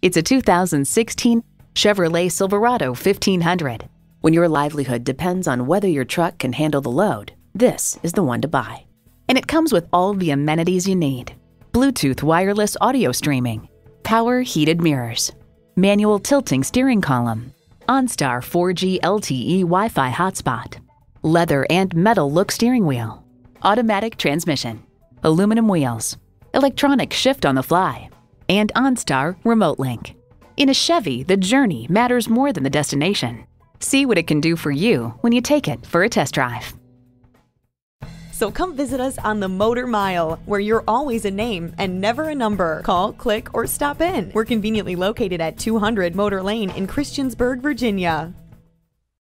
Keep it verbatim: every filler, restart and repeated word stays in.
It's a two thousand sixteen Chevrolet Silverado fifteen hundred. When your livelihood depends on whether your truck can handle the load, this is the one to buy. And it comes with all the amenities you need. Bluetooth wireless audio streaming, power heated mirrors, manual tilting steering column, OnStar four G L T E Wi-Fi hotspot, leather and metal look steering wheel, automatic transmission, aluminum wheels, electronic shift on the fly, and OnStar remote link. In a Chevy, the journey matters more than the destination. See what it can do for you when you take it for a test drive. So come visit us on the Motor Mile, where you're always a name and never a number. Call, click, or stop in. We're conveniently located at two hundred Motor Lane in Christiansburg, Virginia.